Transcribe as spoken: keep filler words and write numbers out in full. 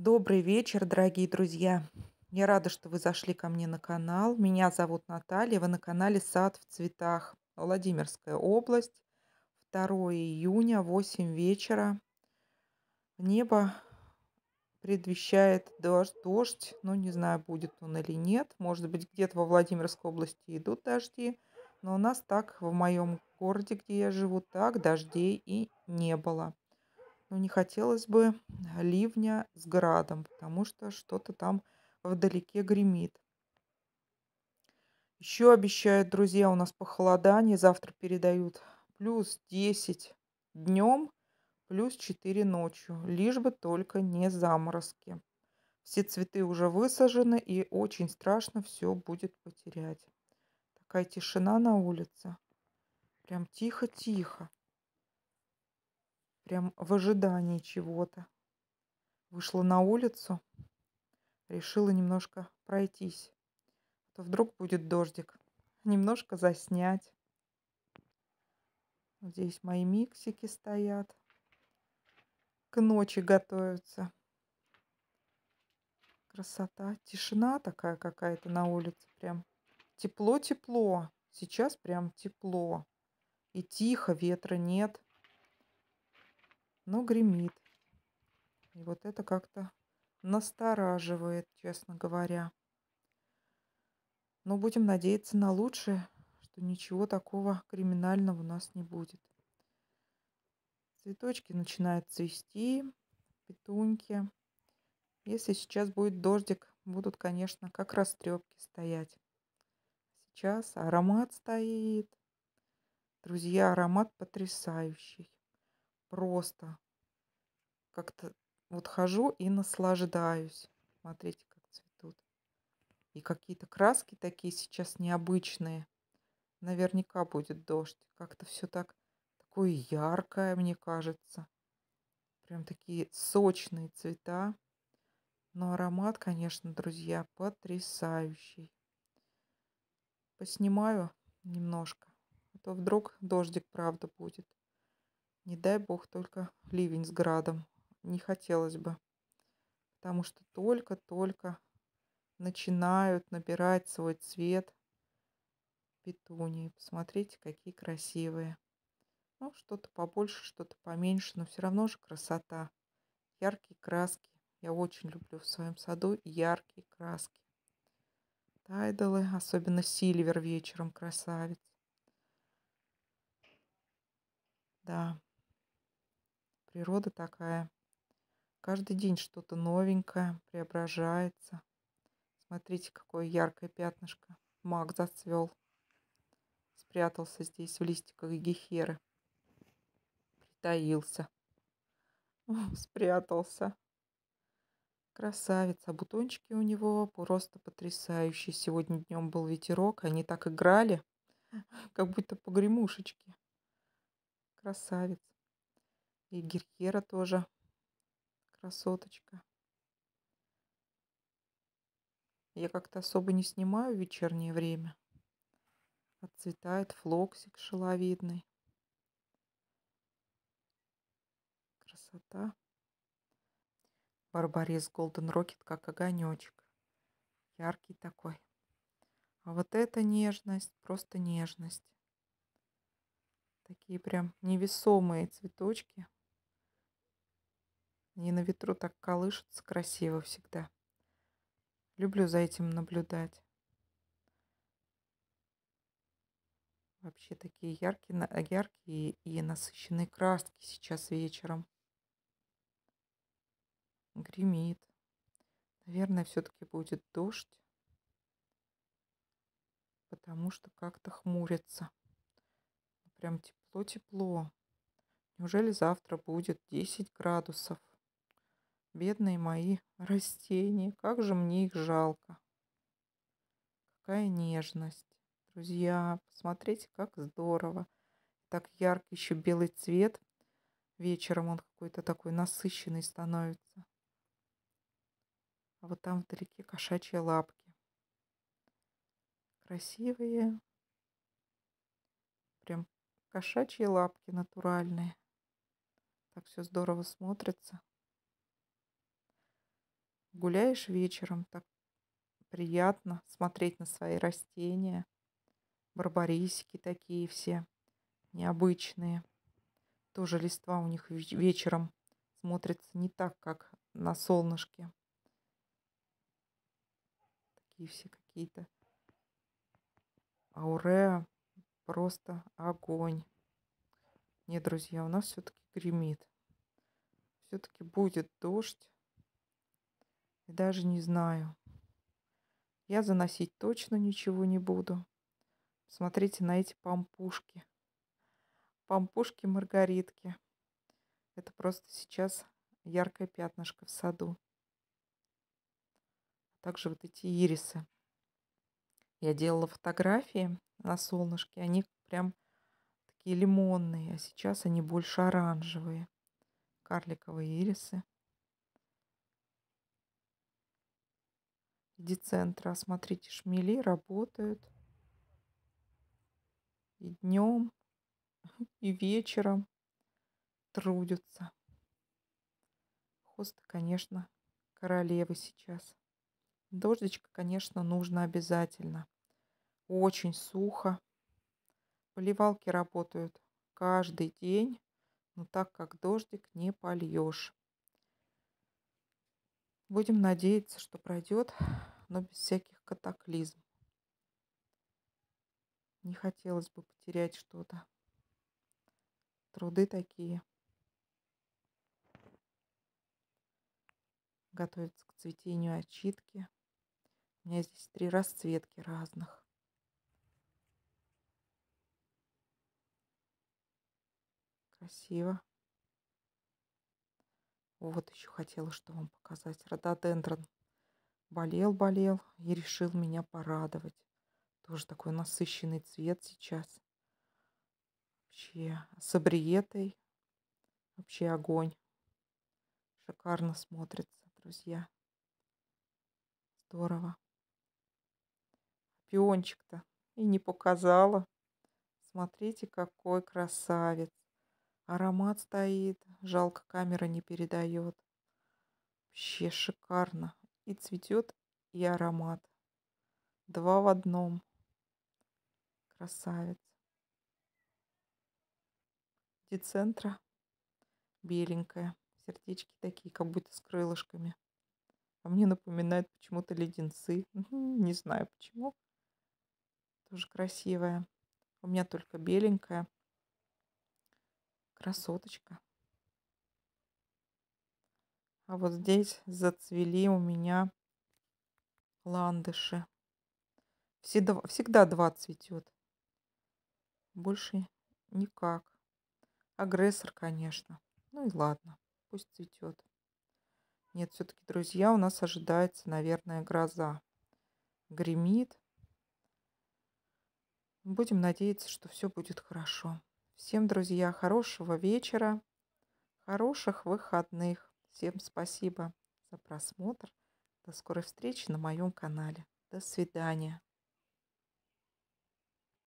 Добрый вечер, дорогие друзья. Я рада, что вы зашли ко мне на канал. Меня зовут Наталья. Вы на канале "Сад в цветах". Владимирская область. второе июня, восемь вечера. Небо предвещает дождь, дождь. Ну, не знаю, будет он или нет. Может быть, где-то во Владимирской области идут дожди. Но у нас так, в моем городе, где я живу, так дождей и не было. Но не хотелось бы ливня с градом, потому что что-то там вдалеке гремит. Еще обещают, друзья, у нас похолодание. Завтра передают плюс десять днем, плюс четыре ночью. Лишь бы только не заморозки. Все цветы уже высажены, и очень страшно все будет потерять. Такая тишина на улице. Прям тихо-тихо. Прям в ожидании чего-то. Вышла на улицу. Решила немножко пройтись, а то вдруг будет дождик. Немножко заснять. Вот здесь мои миксики стоят. К ночи готовятся. Красота. Тишина такая какая-то на улице. Прям тепло-тепло. Сейчас прям тепло. И тихо, ветра нет. Но гремит. И вот это как-то настораживает, честно говоря. Но будем надеяться на лучшее, что ничего такого криминального у нас не будет. Цветочки начинают цвести, петуньки. Если сейчас будет дождик, будут, конечно, как растрепки стоять. Сейчас аромат стоит. Друзья, аромат потрясающий. Просто как-то вот хожу и наслаждаюсь. Смотрите, как цветут. И какие-то краски такие сейчас необычные. Наверняка будет дождь. Как-то все так такое яркое, мне кажется. Прям такие сочные цвета. Но аромат, конечно, друзья, потрясающий. Поснимаю немножко, а то вдруг дождик, правда, будет. Не дай бог только ливень с градом. Не хотелось бы, потому что только-только начинают набирать свой цвет петунии. Посмотрите, какие красивые. Ну, что-то побольше, что-то поменьше, но все равно же красота. Яркие краски. Я очень люблю в своем саду яркие краски. Тайдалы, особенно сильвер вечером красавец. Да, природа такая. Каждый день что-то новенькое преображается. Смотрите, какое яркое пятнышко. Мак зацвел. Спрятался здесь в листиках гехеры. Притаился. Спрятался. Красавец. А бутончики у него просто потрясающие. Сегодня днем был ветерок. Они так играли, как будто погремушечки. Красавец. И гехера тоже красоточка. Я как-то особо не снимаю в вечернее время. Отцветает флоксик шаловидный. Красота. Барбарис Голден Рокет как огонечек. Яркий такой. А вот эта нежность, просто нежность. Такие прям невесомые цветочки. Они на ветру так колышутся красиво всегда. Люблю за этим наблюдать. Вообще такие яркие, на- яркие и насыщенные краски сейчас вечером. Гремит. Наверное, все-таки будет дождь, потому что как-то хмурится. Прям тепло-тепло. Неужели завтра будет десять градусов? Бедные мои растения, как же мне их жалко. Какая нежность. Друзья, посмотрите, как здорово. Так ярко еще белый цвет. Вечером он какой-то такой насыщенный становится. А вот там вдалеке кошачьи лапки. Красивые. Прям кошачьи лапки натуральные. Так все здорово смотрится. Гуляешь вечером, так приятно смотреть на свои растения. Барбарисики такие все необычные. Тоже листва у них веч- вечером смотрится не так, как на солнышке. Такие все какие-то. Ауреа просто огонь. Нет, друзья, у нас все-таки гремит. Все-таки будет дождь. И даже не знаю. Я заносить точно ничего не буду. Смотрите на эти пампушки. Пампушки-маргаритки. Это просто сейчас яркое пятнышко в саду. Также вот эти ирисы. Я делала фотографии на солнышке. Они прям такие лимонные. А сейчас они больше оранжевые. Карликовые ирисы. Децентра. Смотрите, шмели работают. И днем, и вечером трудятся. Хосты, конечно, королевы сейчас. Дождичка, конечно, нужно обязательно. Очень сухо. Поливалки работают каждый день, но так как дождик не польешь. Будем надеяться, что пройдет, но без всяких катаклизм. Не хотелось бы потерять что-то. Труды такие. Готовится к цветению очитки. У меня здесь три расцветки разных. Красиво. Вот еще хотела что вам показать. Рододендрон болел-болел и решил меня порадовать. Тоже такой насыщенный цвет сейчас. Вообще с абриетой. Вообще огонь. Шикарно смотрится, друзья. Здорово. Пиончик-то и не показала. Смотрите, какой красавец. Аромат стоит. Жалко, камера не передает. Вообще шикарно. И цветет, и аромат. Два в одном. Красавец. Децентра беленькая. Сердечки такие, как будто с крылышками. А мне напоминает почему-то леденцы. Не знаю почему. Тоже красивая. У меня только беленькая. Красоточка. А вот здесь зацвели у меня ландыши. Всегда, всегда два цветет. Больше никак. Агрессор, конечно. Ну и ладно. Пусть цветет. Нет, все-таки, друзья, у нас ожидается, наверное, гроза. Гремит. Будем надеяться, что все будет хорошо. Всем, друзья, хорошего вечера, хороших выходных. Всем спасибо за просмотр. До скорой встречи на моем канале. До свидания.